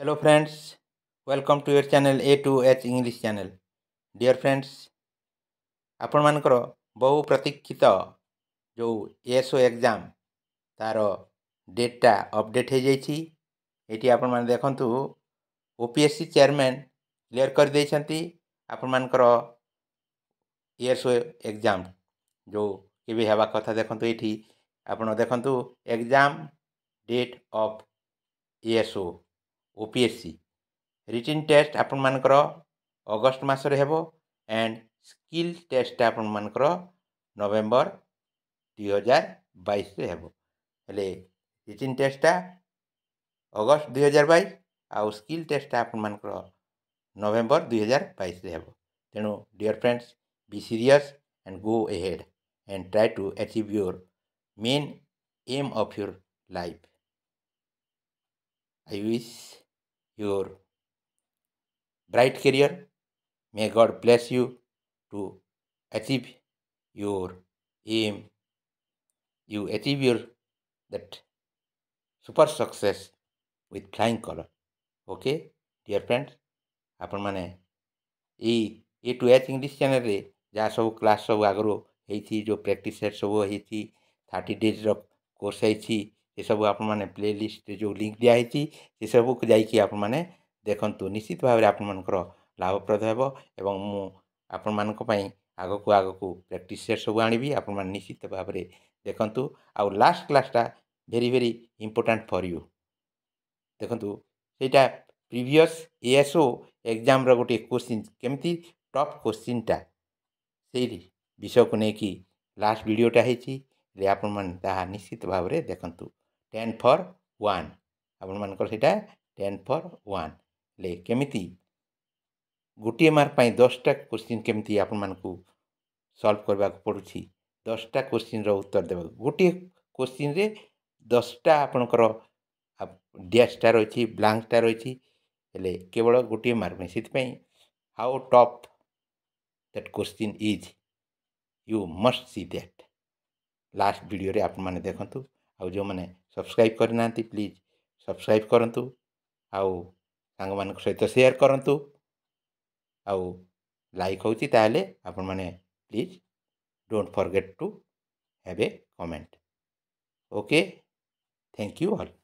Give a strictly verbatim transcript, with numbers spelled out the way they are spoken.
Hello friends, welcome to your channel A to H English channel. Dear friends, आपण मानकर बहु प्रतीक्षित जो एएसओ एग्जाम तार डेटा अपडेट हो जाइए। ये आपण मैंने देखु ओपीएससी चेयरमैन क्लियर कर देइछंती आपण मानकर एएसओ एग्जाम जो केबे हेबा कथा देखंतु एठी आपण देखंतु exam date of ASO OPSC written test आपण मानकर अगस्त मासरे हेबो एंड स्किल टेस्ट आपण मानकर नवेम्बर दुई हजार बाईस रे हेबो। हेले रिटन टेस्टा अगस्त दुई हजार बाईस आउ स्किल टेस्टा आपण मानकर नवेम्बर दुई हजार बाईस रे हेबो। तेणु dear friends, be serious and go ahead and try to achieve your main aim of your life. I wish your bright career. May God bless you to achieve your aim. You achieve your that super success with flying color. Okay, dear friends, आपण माने A to H English channel रे जहाँ सब class सब आगु होती जो practice set सब होती थर्टी डेज कोर्स होती ये सब आपण माने प्ले लिस्ट जो लिंक दिखाई से सब जाकि आपण माने देखंतु निश्चित भाव में आपण मानकर लाभप्रद हेबो एवं मु आपण मानक पई आगो को आगो को प्रैक्टिस सेट सब आनिबी आपण मान निश्चित भाव में देखंतु। आ लास्ट क्लासटा very very important for you देखंतु सेटा प्रीवियस एएसओ एग्जाम रो गोटे क्वेश्चन केमती टॉप क्वेश्चन टा से विषय को लेकिन लास्ट वीडियोटा होती आपण मान ताहा निश्चित भाव में देखंतु टेन फॉर वन आपण मानकर सेटा टेन फॉर वन ले केमिति गोटे मार्क पाई दसटा क्वेश्चन केमिति आपण मानकू सॉल्व करबा पड़ुछि दसटा क्वेश्चन रो उत्तर देबा गोटे क्वेश्चन रे दसटा आपनकर डैशटा रही ब्लैंकटा रही हेले केवल गोटे मार्क नहीं से how top that question is you must see that last video रे आपण माने देखंतु। आ जो माने सब्सक्राइब करना प्लीज सब्सक्राइब करंतु आउ सांग मान सहित शेयर करंतु आउ लाइक होची ताले आपण माने please don't forget to have a comment. Okay, thank you all.